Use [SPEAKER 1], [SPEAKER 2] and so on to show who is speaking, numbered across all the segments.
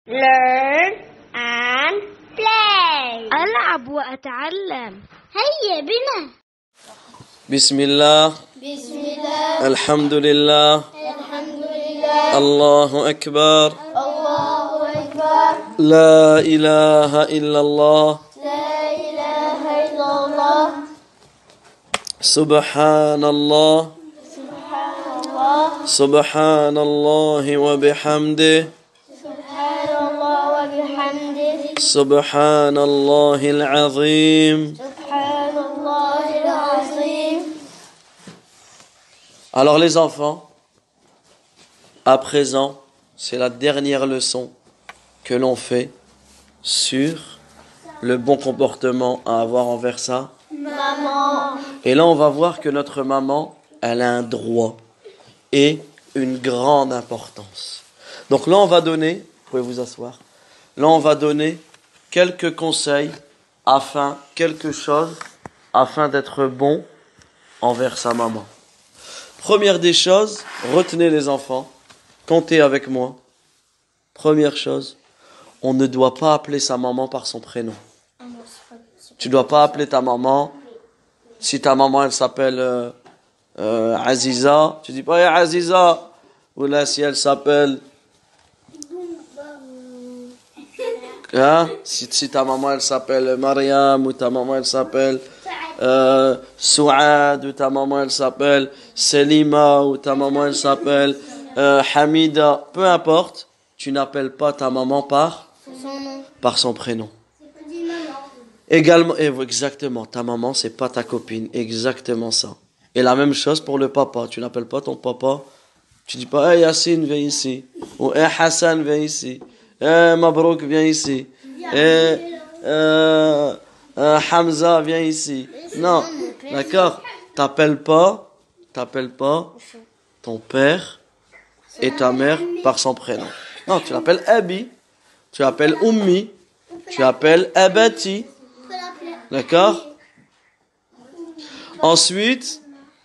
[SPEAKER 1] learn and play.
[SPEAKER 2] ألعب وأتعلم.
[SPEAKER 1] هيا بنا.
[SPEAKER 3] بسم الله.
[SPEAKER 1] بسم الله.
[SPEAKER 3] الحمد لله.
[SPEAKER 1] الحمد لله.
[SPEAKER 3] الله أكبر.
[SPEAKER 1] الله أكبر.
[SPEAKER 3] لا إله إلا الله.
[SPEAKER 1] لا إله إلا الله.
[SPEAKER 3] سبحان الله.
[SPEAKER 1] سبحان الله.
[SPEAKER 3] سبحان الله وبحمده.
[SPEAKER 1] سبحان الله وبحمده.
[SPEAKER 3] سبحان الله العظيم.
[SPEAKER 1] سبحان الله العظيم.
[SPEAKER 3] Alors les enfants, à présent, c'est la dernière leçon que l'on fait sur le bon comportement à avoir envers sa
[SPEAKER 1] maman.
[SPEAKER 3] Et là, on va voir que notre maman, elle a un droit et une grande importance. Donc là, on va donner, vous pouvez vous asseoir, là, on va donner quelques conseils quelque chose, afin d'être bon envers sa maman. Première des choses, retenez les enfants, comptez avec moi. Première chose, on ne doit pas appeler sa maman par son prénom. Tu ne dois pas appeler ta maman. Si ta maman, elle s'appelle Aziza, tu dis pas hey, Aziza. Ou là, si elle s'appelle... Hein? Si ta maman, elle s'appelle Mariam, ou ta maman, elle s'appelle Souad, ou ta maman, elle s'appelle Selima, ou ta maman, elle s'appelle Hamida, peu importe, tu n'appelles pas ta maman par son prénom. Également, exactement, ta maman, c'est pas ta copine, exactement ça. Et la même chose pour le papa, tu n'appelles pas ton papa, tu dis pas hey Yassine, viens ici, ou hey Hassan, viens ici, hey Mabrouk, viens ici, hey Hamza, viens ici. Non, d'accord, t'appelles pas ton père et ta mère par son prénom. Non, tu l'appelles Abi, tu l'appelles Ummi, tu l'appelles Abati. D'accord? Ensuite,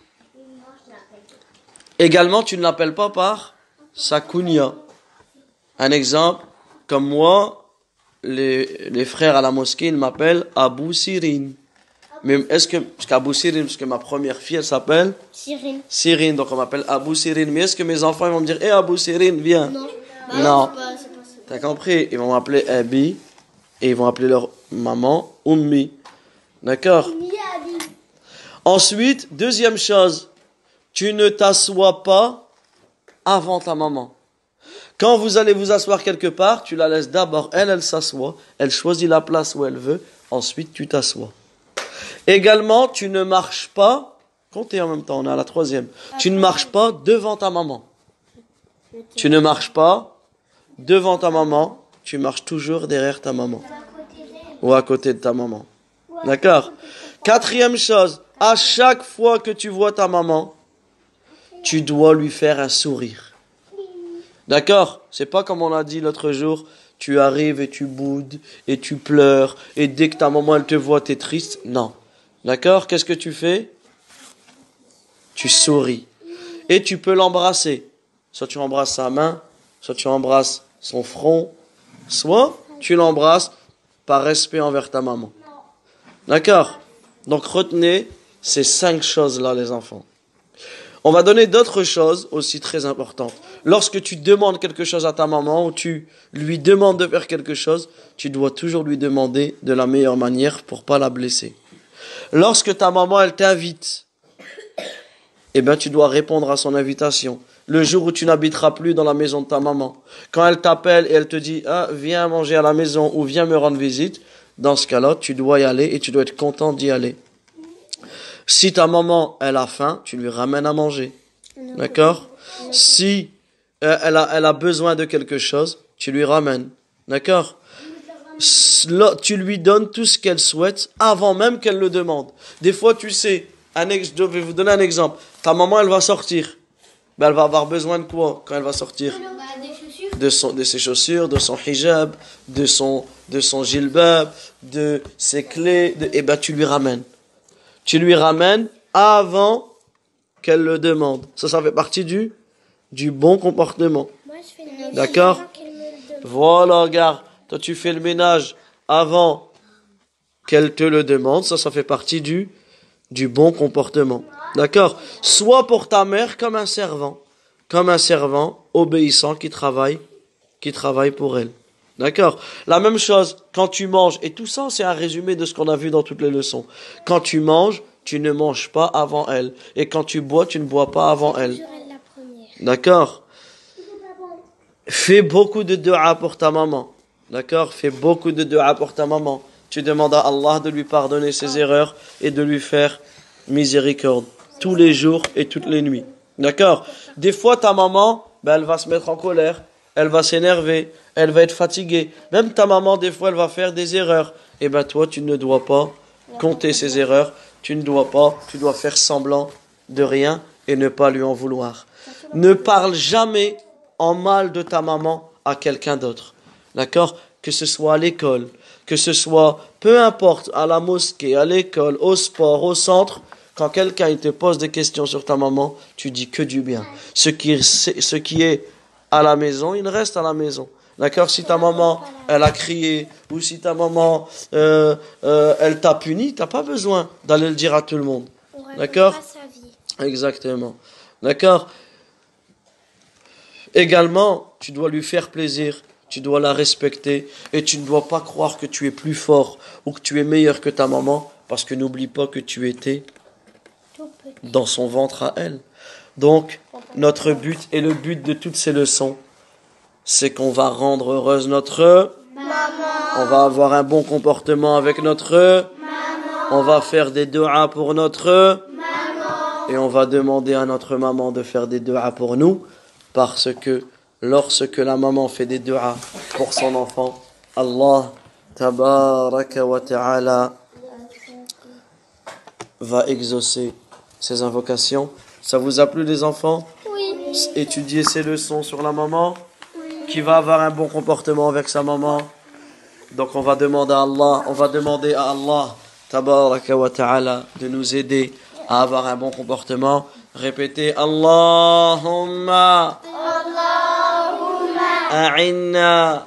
[SPEAKER 3] également, tu ne l'appelles pas par sa kunya. Un exemple, comme moi, les frères à la mosquée, ils m'appellent Abou Sirin. Mais parce qu'Abou Sirin, parce que ma première fille, elle s'appelle Sirin, donc on m'appelle Abou Sirin. Mais est-ce que mes enfants, ils vont me dire, Abou Sirin, viens? Non. T'as compris? Ils vont m'appeler Abi et ils vont appeler leur maman Ummi. D'accord? Ensuite, deuxième chose, tu ne t'assois pas avant ta maman. Quand vous allez vous asseoir quelque part, tu la laisses d'abord, elle s'assoit, elle choisit la place où elle veut, ensuite tu t'assois. Également, tu ne marches pas, comptez en même temps, on est à la troisième, tu ne marches pas devant ta maman. Tu ne marches pas devant ta maman, tu marches toujours derrière ta maman. Ou à côté de ta maman. D'accord? Quatrième chose, à chaque fois que tu vois ta maman, tu dois lui faire un sourire. D'accord? C'est pas comme on a dit l'autre jour, tu arrives et tu boudes et tu pleures et dès que ta maman elle te voit, t'es triste. Non. D'accord? Qu'est-ce que tu fais? Tu souris. Et tu peux l'embrasser. Soit tu embrasses sa main, soit tu embrasses son front, soit tu l'embrasses par respect envers ta maman. D'accord? Donc retenez ces 5 choses-là, les enfants. On va donner d'autres choses aussi très importantes. Lorsque tu demandes quelque chose à ta maman ou tu lui demandes de faire quelque chose, tu dois toujours lui demander de la meilleure manière pour pas la blesser. Lorsque ta maman, elle t'invite, eh bien, tu dois répondre à son invitation. Le jour où tu n'habiteras plus dans la maison de ta maman, quand elle t'appelle et elle te dit « viens manger à la maison » ou « viens me rendre visite », dans ce cas-là, tu dois y aller et tu dois être content d'y aller. Si ta maman, elle a faim, tu lui ramènes à manger. D'accord? Si elle a besoin de quelque chose, tu lui ramènes. D'accord? Là, tu lui donnes tout ce qu'elle souhaite avant même qu'elle le demande. Des fois, tu sais, je vais vous donner un exemple. Ta maman, elle va sortir. Ben, elle va avoir besoin de quoi quand elle va sortir? De ses chaussures, de son hijab, de son jilbab, de ses clés. Et ben, tu lui ramènes. Tu lui ramènes avant qu'elle le demande. Ça fait partie du bon comportement. D'accord? Voilà, regarde, toi tu fais le ménage avant qu'elle te le demande, ça fait partie du bon comportement. D'accord? Soit pour ta mère comme un servant obéissant qui travaille pour elle. D'accord? La même chose, quand tu manges, et tout ça c'est un résumé de ce qu'on a vu dans toutes les leçons. Quand tu manges, tu ne manges pas avant elle. Et quand tu bois, tu ne bois pas avant elle. D'accord? Fais beaucoup de dua pour ta maman. D'accord? Fais beaucoup de dua pour ta maman. Tu demandes à Allah de lui pardonner ses erreurs et de lui faire miséricorde. Tous les jours et toutes les nuits. D'accord? Des fois, ta maman, elle va se mettre en colère. Elle va s'énerver. Elle va être fatiguée. Même ta maman, des fois, elle va faire des erreurs. Et toi, tu ne dois pas compter ses erreurs. Tu dois faire semblant de rien et ne pas lui en vouloir. Ne parle jamais en mal de ta maman à quelqu'un d'autre. D'accord? Que ce soit à l'école, que ce soit, peu importe, à la mosquée, à l'école, au sport, au centre, quand quelqu'un il te pose des questions sur ta maman, tu dis que du bien. Ce qui est à la maison, il reste à la maison. D'accord? Si ta maman, elle a crié, ou si ta maman, elle t'a puni, t'as pas besoin d'aller le dire à tout le monde. D'accord? Exactement. D'accord? Également, tu dois lui faire plaisir, tu dois la respecter, et tu ne dois pas croire que tu es plus fort, ou que tu es meilleur que ta maman, parce que n'oublie pas que tu étais dans son ventre à elle. Donc, notre but, et le but de toutes ces leçons, c'est qu'on va rendre heureuse notre maman. On va avoir un bon comportement avec notre maman. On va faire des du'as pour notre maman. Et on va demander à notre maman de faire des du'as pour nous, parce que lorsque la maman fait des du'as pour son enfant, Allah tabaraka wa ta'ala va exaucer ses invocations. Ça vous a plu les enfants?
[SPEAKER 1] Oui.
[SPEAKER 3] Étudier ces leçons sur la maman, qui va avoir un bon comportement avec sa maman. Donc on va demander à Allah tabaraka wa ta'ala de nous aider à avoir un bon comportement. Répétez Allahumma a'inna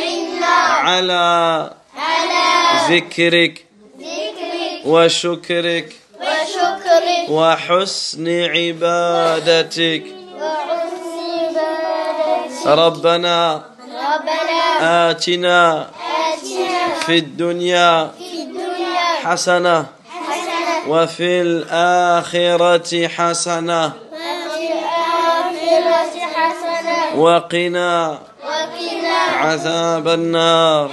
[SPEAKER 3] ala zikrik wa shukrik wa husni ibadatik. ربنا آتنا في الدنيا حسنة وفي الآخرة حسنة وقنا عذاب النار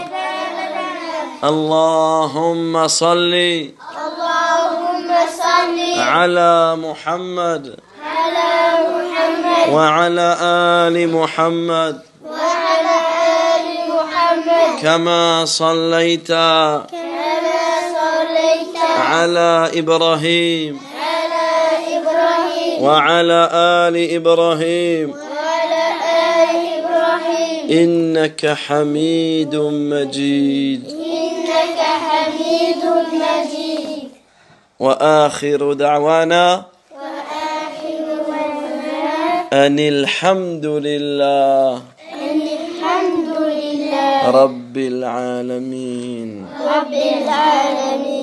[SPEAKER 3] اللهم صل على محمد وعلى آل محمد كما صليت على إبراهيم وعلى آل إبراهيم إنك حميد مجيد وآخر دعوانا أن الحمد لله رب العالمين